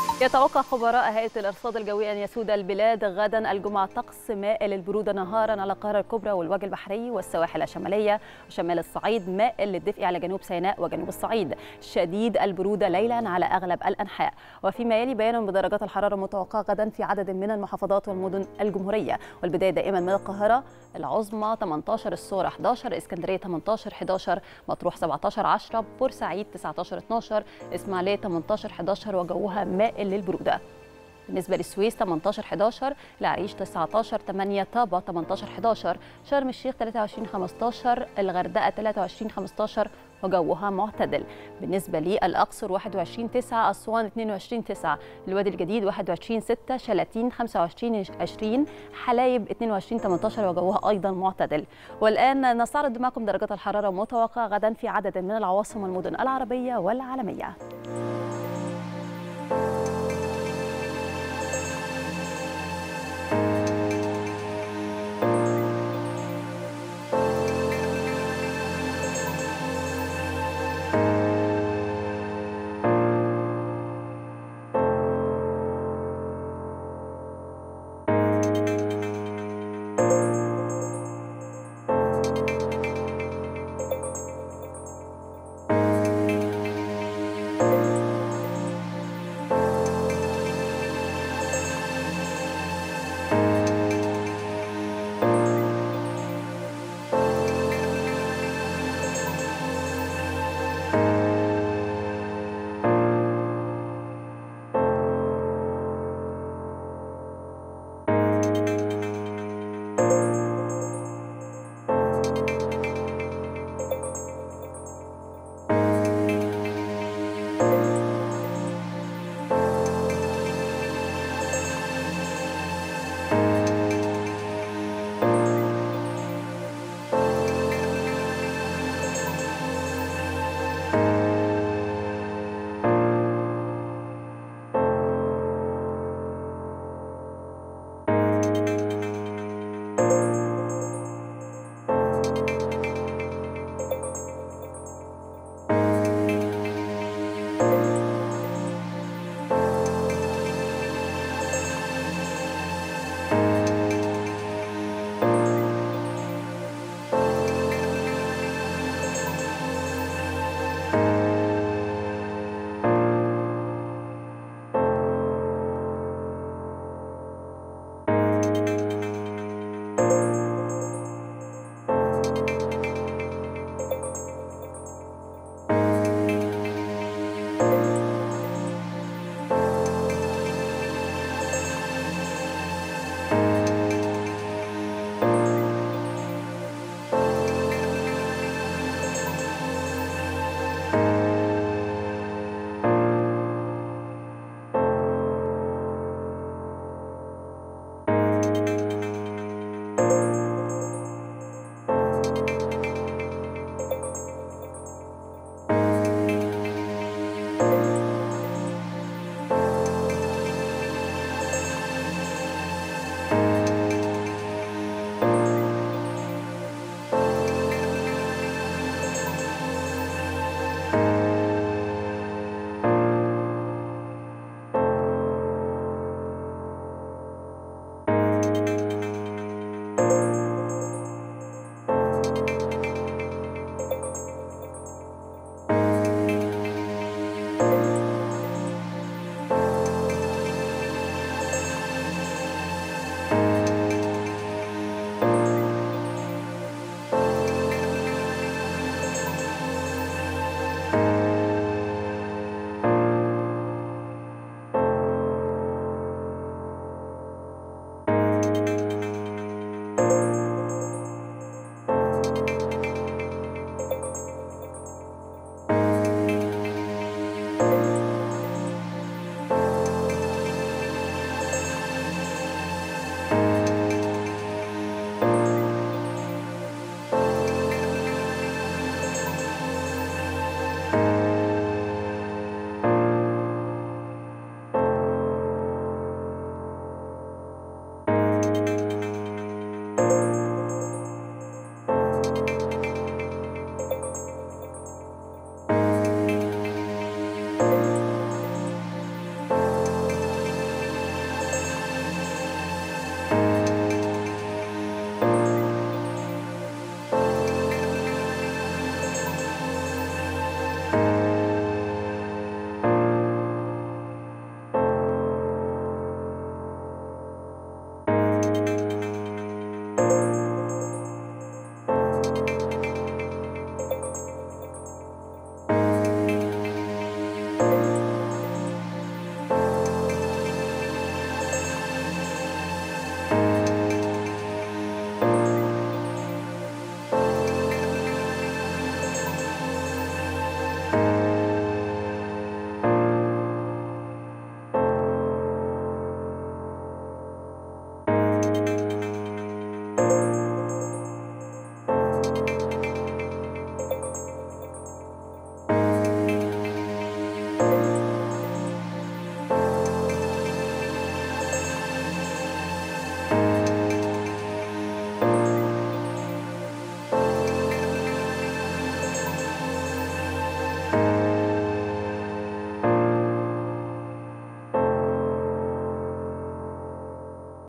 يتوقع خبراء هيئة الأرصاد الجوية أن يسود البلاد غدا الجمعة طقس مائل للبرودة نهارا على القاهرة الكبرى والوجه البحري والسواحل الشمالية وشمال الصعيد، مائل للدفء على جنوب سيناء وجنوب الصعيد، شديد البرودة ليلا على أغلب الأنحاء. وفيما يلي بيان بدرجات الحرارة المتوقعة غدا في عدد من المحافظات والمدن الجمهورية، والبداية دائما من القاهرة، العظمى 18، الصغرى 11، اسكندرية 18 11، مطروح 17 10، بورسعيد 19 12، اسماعيلية 18 11 وجوها مائل للبرودة. بالنسبة للسويس 18 11، العريش 19 8، طابة 18 11، شرم الشيخ 23 15، الغردقة 23 15 وجوها معتدل. بالنسبة للأقصر 21 9، أسوان 22 9، الوادي الجديد 21 6، شلاتين 25 20، حلايب 22 18 وجوها أيضا معتدل. والآن نستعرض معكم درجات الحرارة المتوقعة غدا في عدد من العواصم والمدن العربية والعالمية.